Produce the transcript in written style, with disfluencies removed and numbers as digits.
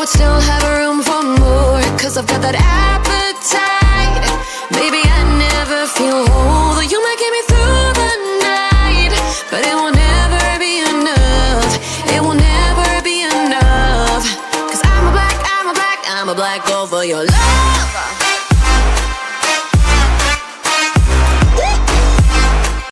would still have room for more, 'cause I've got that appetite. Baby, I never feel whole, though you might get me through the night, but it will never be enough. It will never be enough, 'cause I'm a black girl for your love.